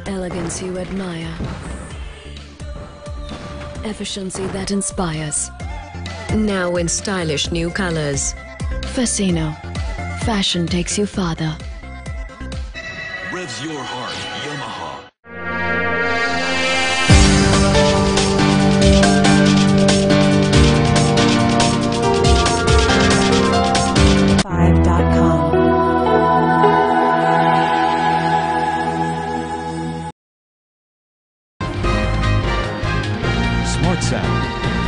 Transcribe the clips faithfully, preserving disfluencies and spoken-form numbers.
Elegance you admire. Efficiency that inspires. Now in stylish new colors. Fascino. Fashion takes you farther. Revs your heart, Yamaha. five dot com. Smart Sound.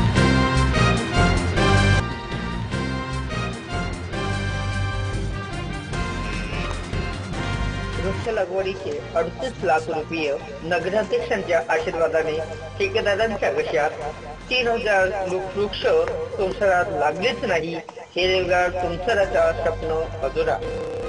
वृक्ष लागवडीचे अडतीस लाख रुपये नगराध्यक्षांच्या आशीर्वादाने ठेकेदारांच्या घशात तीन हजार वृक्ष तुमसरात लागलेच नाही. हिरवेगार तुमसराचा स्वप्न अधुरा.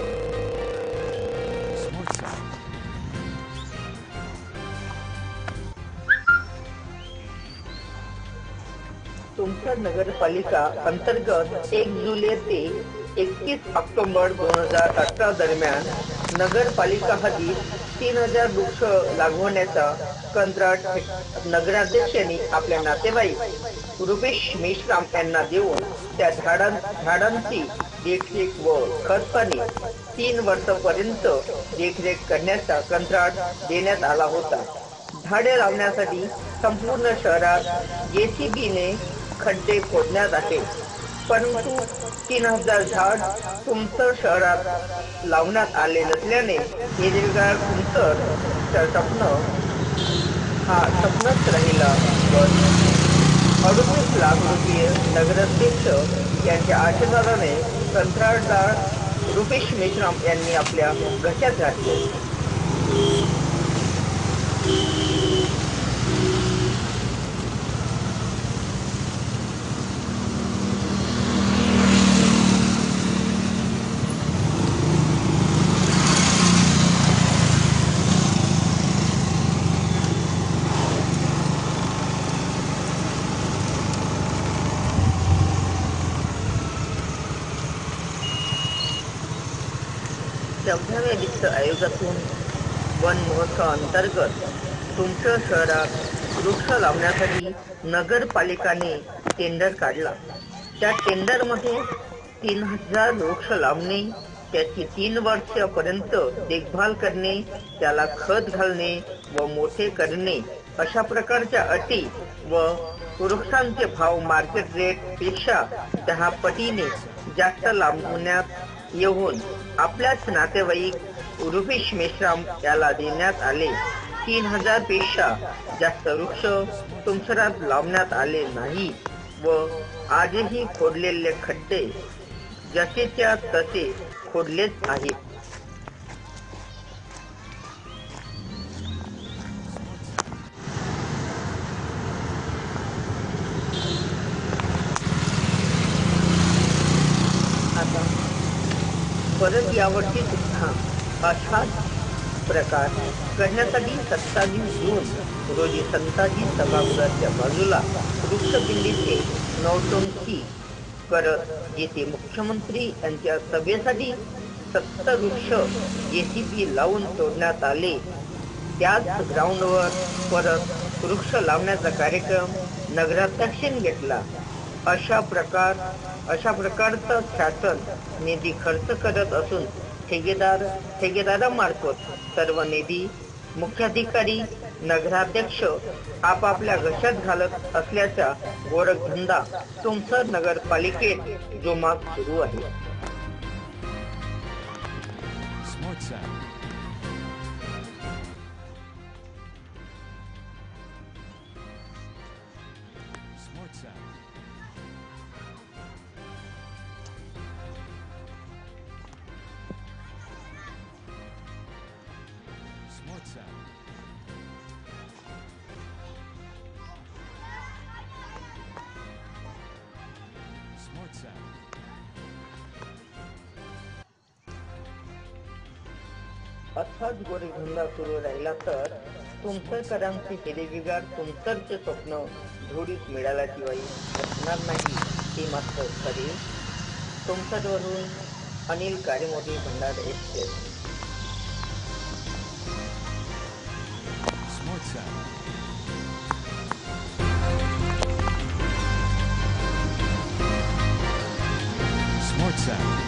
तुमसर नगरपालिका अंतर्गत एक जुलै ते एकतीस ऑक्टोबर दोन हजार अठरा दरम्यान नगरपालिका हद्दीत तीन हजार वृक्ष लागवण्याचा कंत्राट नगराध्यक्षांनी आपल्या नातेवाईक रुपेश मेश्राम यांना देऊन त्या झाडां झाडांची देखरेख व खतपाणी तीन वर्षापर्यंत देखरेख करण्याचा कंत्राट देण्यात आला होता. झाडे लावण्यासाठी संपूर्ण शहरात जेसीबीने खड्डे खोदण्यात आले, परंतु तीन हजार झाड तुमसर शहरात लावण्यात आले नसल्याने हिरवेगार तुमसर स्वप्न हा स्वप्नच राहिला. अडतीस लाख रुपये नगराध्यक्ष यांच्या आशीर्वादाने कंत्राटदार रुपेश मेश्राम यांनी आपल्या घशात घातले. चौदाव्या वित्त आयोगातून वन महोत्सव अंतर्गत तुमसर शहरात वृक्ष लावण्यासाठी नगरपालिकाने टेंडर काढला. त्या टेंडरमध्ये तीन हजार वृक्ष लावणे, त्याची तीन वर्षापर्यंत देखभाल करणे, त्याला खत घालणे व मोठे करणे अशा प्रकारच्या अटी व वृक्षांचे भाव मार्केट रेट पेक्षा दहा पटीने जास्त लावण्यात येऊन आपल्याच नातेवाईक रुपेश मेश्राम याला देण्यात आले. तीन हजार पेक्षा जास्त वृक्ष तुमसरात लावण्यात आले नाही व आजही खोदलेले खड्डे जसेच्या तसे खोदलेच आहेत. आता परत यावर्षी सुद्धा अशाच प्रकार करण्यासाठी सत्तावीस जून रोजी संताजी सभागृहाच्या बाजूला वृक्षपिंडीचे नौटंकी करत येथे मुख्यमंत्री यांच्या सभेसाठी सत्तर वृक्ष जेसीबी लावून तोडण्यात आले. त्याच ग्राउंडवर परत वृक्ष लावण्याचा कार्यक्रम नगराध्यक्षांनी घेतला. अशा प्रकार अशा प्रकारचा शासन निधी खर्च करत असून ठेकेदार ठेकेदारामार्फत सर्व निधी मुख्याधिकारी नगराध्यक्ष आपापल्या घशात घालत असल्याचा गोरखधंदा तुमसर नगरपालिकेत जोमात सुरू आहे. अर्थात गोरखधंदा सुरू राहिला तर तुमसरकरांचे हिरवेगार तुमसरचे स्वप्न धुळीत मिळाल्याशिवाय असणार नाही हे मात्र खरे. तुमसरवरून Anil Karemodi, Bhandara express. Sound. Smart Sound.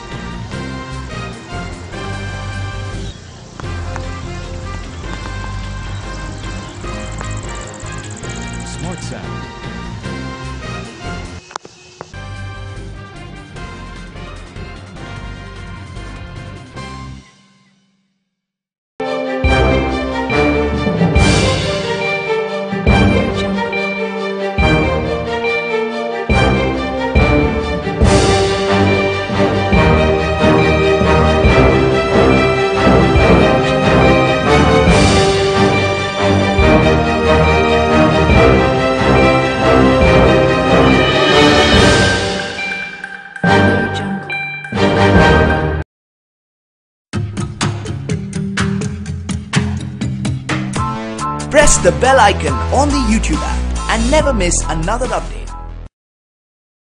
Smart Sound. Press the bell icon on the YouTube app and never miss another update.